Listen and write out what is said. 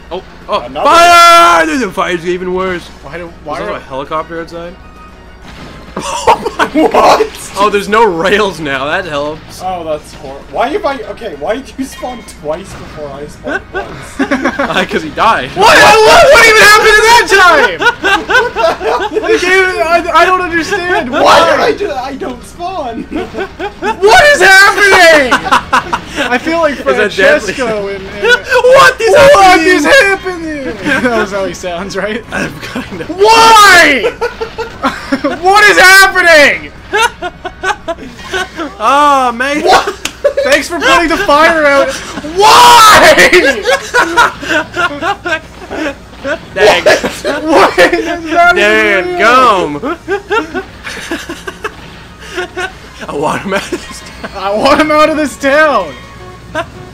Oh, oh, Another fire! The fire's even worse. Why Is there a helicopter outside? What? Oh, there's no rails now. That helps. Oh, that's horrible. Why have I... Okay, why did you spawn twice before I spawned once? Because he died. What even happened at that time? I don't understand. Why did I do that? I don't spawn. What is happening? I feel like Francesco and What is happening? That was how he sounds, right? Kind of. Why? What is happening? Oh, man. Thanks for putting the fire out. Why? Dang. What? Dang, gum. I want him out of this town. I want him out of this town.